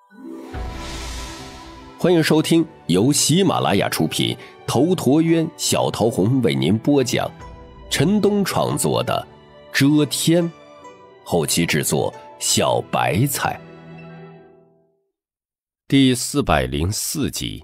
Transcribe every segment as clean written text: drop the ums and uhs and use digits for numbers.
欢迎收听由喜马拉雅出品，头陀渊、小桃红为您播讲，陈东创作的《遮天》，后期制作小白菜。第404集。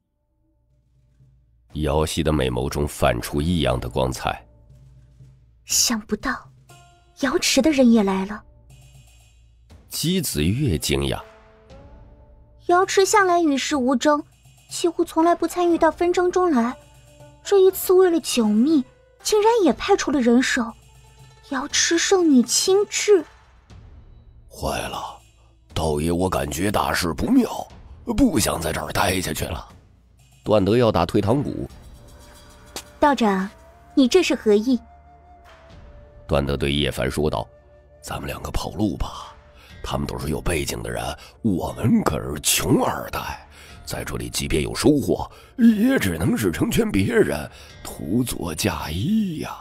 瑶溪的美眸中泛出异样的光彩。 想不到瑶池的人也来了。 姬子月惊讶， 瑶池向来与世无争，几乎从来不参与到纷争中来，这一次为了救命，竟然也派出了人手。瑶池圣女亲至。 坏了，道爷，我感觉大事不妙，不想在这儿待下去了。 段德要打退堂鼓。 道长，你这是何意？ 段德对叶凡说道： 咱们两个跑路吧，他们都是有背景的人，我们可是穷二代，在这里即便有收获，也只能是成全别人，徒作嫁衣呀。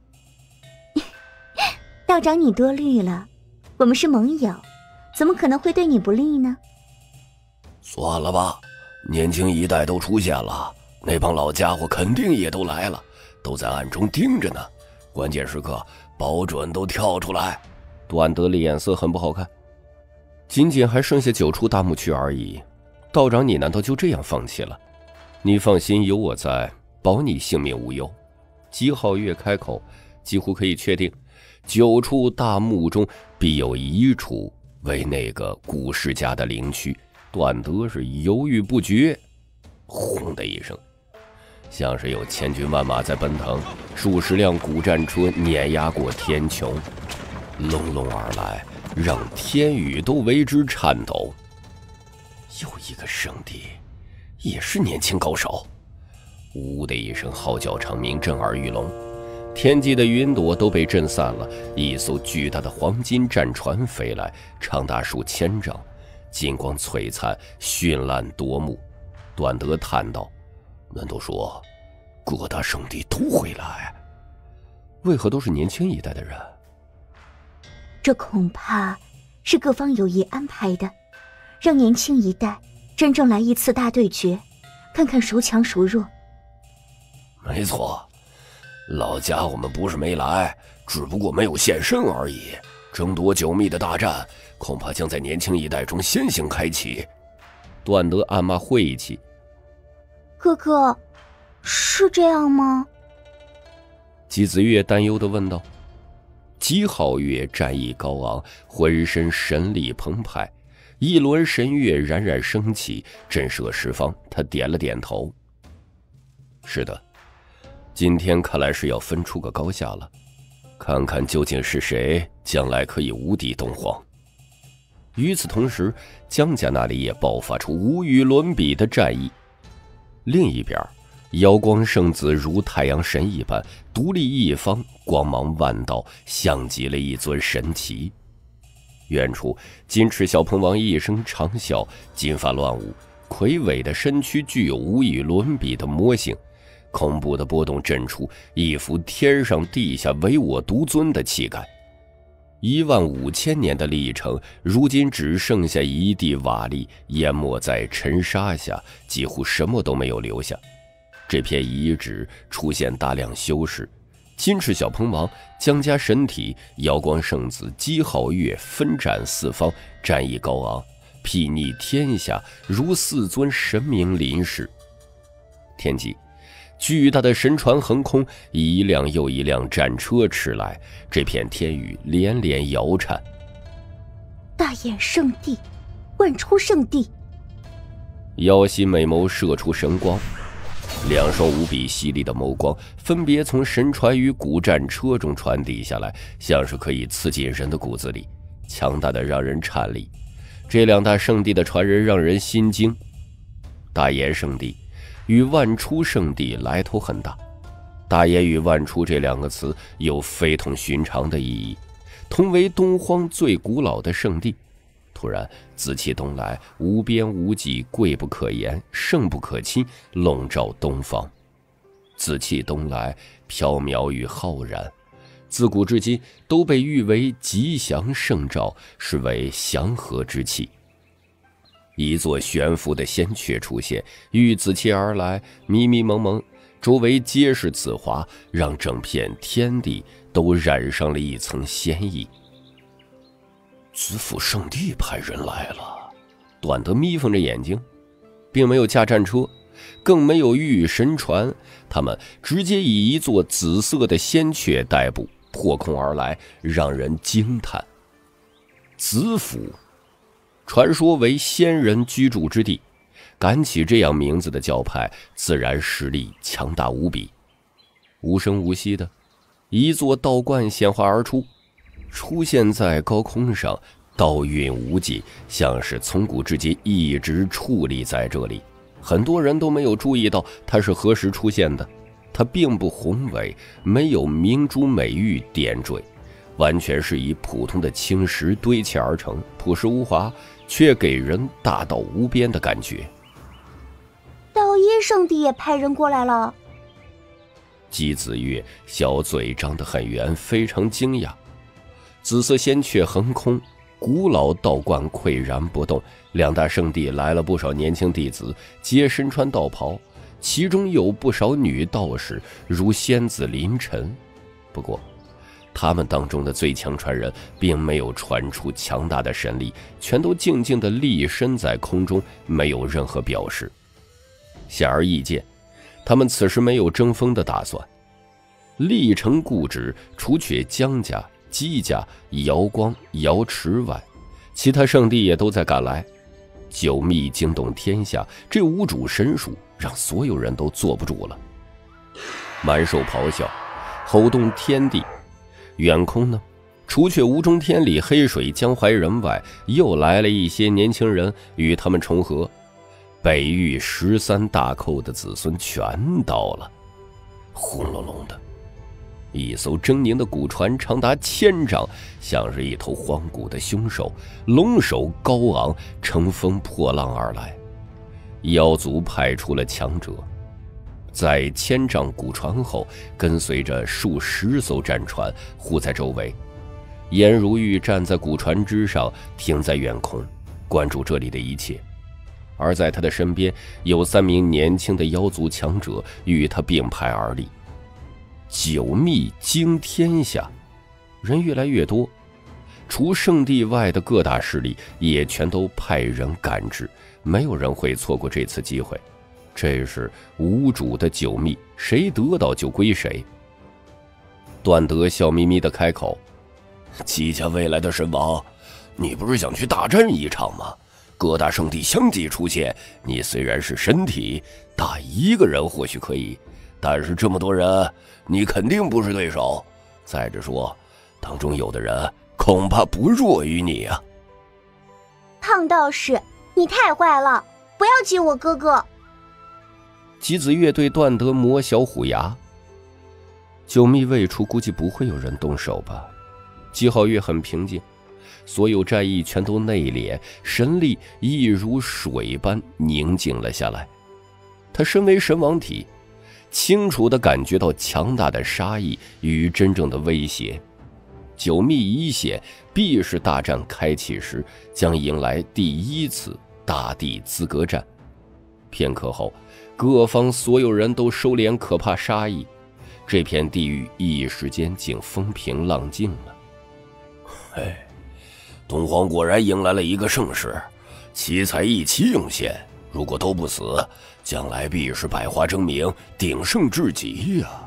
道长你多虑了，我们是盟友，怎么可能会对你不利呢？ 算了吧，年轻一代都出现了，那帮老家伙肯定也都来了，都在暗中盯着呢，关键时刻保准都跳出来。 段德的脸色很不好看。仅仅还剩下9处大墓区而已，道长你难道就这样放弃了？你放心，有我在，保你性命无忧。姬皓月开口，几乎可以确定9处大墓中必有1处为那个古世家的灵躯。段德是犹豫不决。轰的一声，像是有千军万马在奔腾，数十辆古战车碾压过天穹，隆隆而来，让天宇都为之颤抖。又一个圣地，也是年轻高手。呜的一声号角长鸣，震耳欲聋，天际的云朵都被震散了。一艘巨大的黄金战船飞来，长达数千丈，金光璀璨，绚烂夺目。段德叹道： 难道说各大圣地都会来？ 为何都是年轻一代的人？ 这恐怕是各方有意安排的，让年轻一代真正来一次大对决，看看孰强孰弱。 没错，老家伙们不是没来，只不过没有现身而已。争夺9秘的大战恐怕将在年轻一代中先行开启。 段德暗骂晦气。 哥哥，是这样吗？ 姬子月担忧地问道。姬皓月战意高昂，浑身神力澎湃，一轮神月冉冉升起，震慑十方。他点了点头。是的，今天看来是要分出个高下了，看看究竟是谁将来可以无敌东荒。与此同时，江家那里也爆发出无与伦比的战役。另一边，瑶光圣子如太阳神一般独立一方，光芒万道，像极了一尊神祇。远处，金翅小鹏王一声长啸，金发乱舞，魁伟的身躯具有无与伦比的魔性，恐怖的波动震出一副天上地下唯我独尊的气概。15000年的历程，如今只剩下一地瓦砾，淹没在尘沙下，几乎什么都没有留下。这片遗址出现大量修饰，金翅小鹏王、江家神体、瑶光圣子、姬皓月分战四方，战意高昂，睥睨天下，如4尊神明临世。天际巨大的神船横空，一辆又一辆战车驰来，这片天宇连连摇颤。 大衍圣地，万出圣地。 瑶溪美眸射出神光，两双无比犀利的眸光分别从神船与古战车中传递下来，像是可以刺进人的骨子里，强大的让人颤栗。这2大圣地的传人让人心惊。大衍圣地与万出圣地来头很大，大衍与万出这2个词有非同寻常的意义，同为东荒最古老的圣地。突然紫气东来，无边无际，贵不可言，盛不可亲，笼罩东方。紫气东来，缥缈与浩然，自古至今都被誉为吉祥圣兆，是为祥和之气。 一座悬浮的仙阙出现，遇自其而来，迷迷蒙蒙，周围皆是紫华，让整片天地都染上了一层仙意。 子府圣地派人来了。 段德眯缝着眼睛，并没有驾战车，更没有御神船，他们直接以一座紫色的仙阙代步，破空而来，让人惊叹。子府传说为仙人居住之地，敢起这样名字的教派自然实力强大无比。无声无息的一座道观显化而出，出现在高空上，道韵无际，像是从古至今一直矗立在这里。很多人都没有注意到它是何时出现的。它并不宏伟，没有明珠美玉点缀，完全是以普通的青石堆砌而成，朴实无华，却给人大道无边的感觉。 道一圣地也派人过来了。 姬子月小嘴张得很圆，非常惊讶。紫色仙阙横空，古老道观岿然不动，两大圣地来了不少年轻弟子，皆身穿道袍，其中有不少女道士，如仙子临尘。不过他们当中的最强传人并没有传出强大的神力，全都静静地立身在空中，没有任何表示。显而易见，他们此时没有争锋的打算。历城固执，除却江家、姬家、瑶光、瑶池外，其他圣地也都在赶来。九秘惊动天下，这无主神术让所有人都坐不住了。满兽咆哮，吼动天地。远空呢，除却吴中天里黑水江淮人外，又来了一些年轻人与他们重合。北域13大寇的子孙全到了。轰隆隆的一艘狰狞的古船长达1000丈，像是一头荒古的凶兽，龙首高昂，乘风破浪而来。妖族派出了强者，在1000丈古船后跟随着数十艘战船护在周围。颜如玉站在古船之上，停在远空，关注这里的一切。而在他的身边有3名年轻的妖族强者与他并排而立。九秘惊天下，人越来越多，除圣地外的各大势力也全都派人赶至，没有人会错过这次机会。这是无主的九秘，谁得到就归谁。段德笑眯眯地开口： 姬家未来的神王，你不是想去大战一场吗？各大圣地相继出现，你虽然是身体，打一个人或许可以，但是这么多人，你肯定不是对手。再者说，当中有的人恐怕不弱于你啊。 胖道士，你太坏了，不要激我哥哥。 姬子月对段德磨小虎牙。九秘未出，估计不会有人动手吧。姬皓月很平静，所有战役全都内敛，神力亦如水般宁静了下来。他身为神王体，清楚地感觉到强大的杀意与真正的威胁。九秘一线必是大战开启时将迎来第1次大地资格战。片刻后，各方所有人都收敛可怕杀意，这片地狱一时间竟风平浪静了。 东皇果然迎来了一个盛世，奇才一起涌现，如果都不死，将来必是百花争鸣，鼎盛至极呀。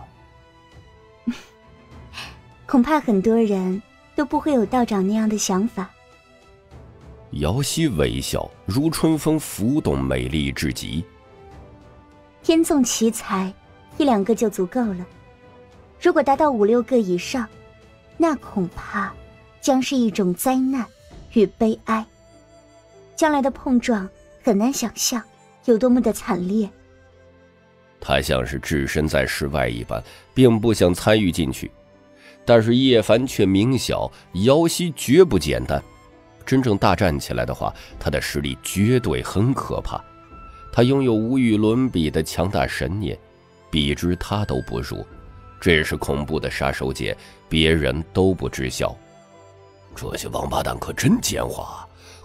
恐怕很多人都不会有道长那样的想法。 瑶溪微笑，如春风浮动，美丽至极。 天纵奇才1、2个就足够了，如果达到5、6个以上，那恐怕将是一种灾难与悲哀。将来的碰撞很难想象有多么的惨烈。 他像是置身在世外一般，并不想参与进去。但是叶凡却明晓，瑶溪绝不简单。真正大战起来的话，他的实力绝对很可怕。他拥有无与伦比的强大神念，比之他都不弱。这是恐怖的杀手锏，别人都不知晓。 这些王八蛋可真奸猾，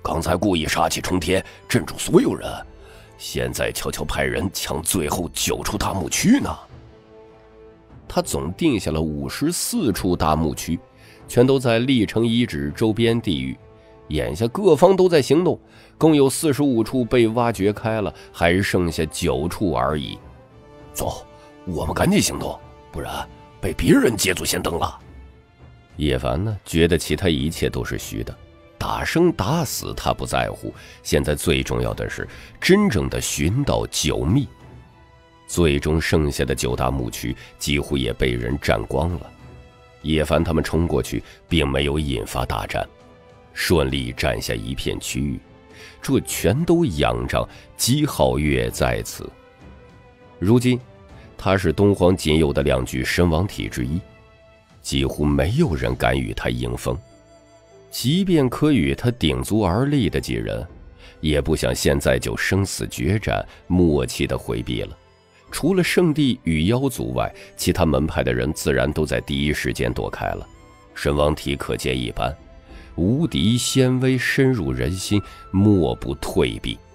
刚才故意杀气冲天，镇住所有人，现在悄悄派人抢最后9处大墓区呢。 他总定下了54处大墓区，全都在历城遗址周边地域。眼下各方都在行动，共有45处被挖掘开了，还剩下9处而已。 走，我们赶紧行动，不然被别人捷足先登了。 叶凡呢，觉得其他一切都是虚的，打生打死他不在乎，现在最重要的是真正的寻到9秘。最终剩下的9大墓区几乎也被人占光了。叶凡他们冲过去，并没有引发大战，顺利占下一片区域，这全都仰仗姬皓月在此。如今他是东皇仅有的2具身亡体之一，几乎没有人敢与他迎风，即便可与他鼎足而立的几人，也不想现在就生死决战，默契地回避了。除了圣地与妖族外，其他门派的人自然都在第一时间躲开了。神王体可见一斑，无敌仙威深入人心，莫不退避。